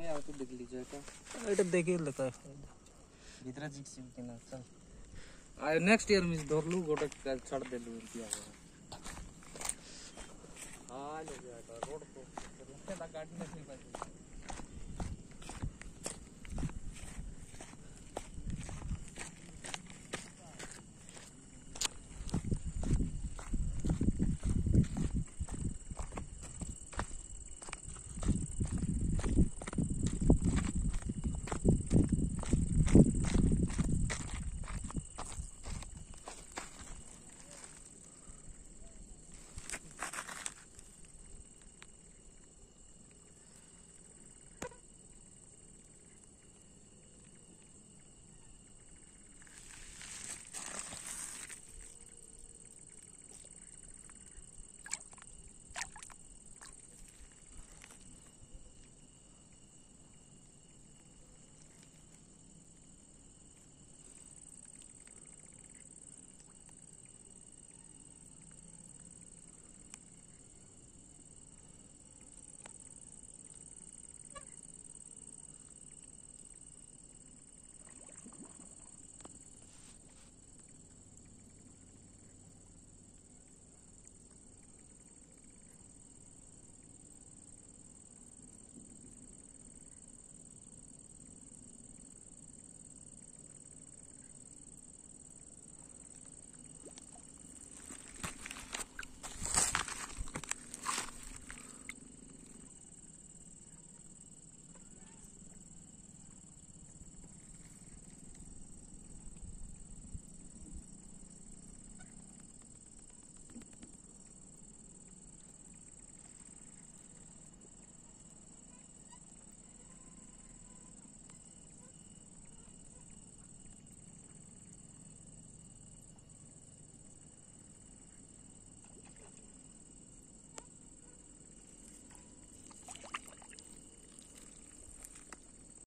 यार तू देख लीजिए का এটা দেখি লেখা भीतर जिक्सिम के ना चल आ नेक्स्ट ईयर मिस धर लू गोटे छाड़ दे लू एंती आ हां ले गया रोड को गाड़ी नहीं पाई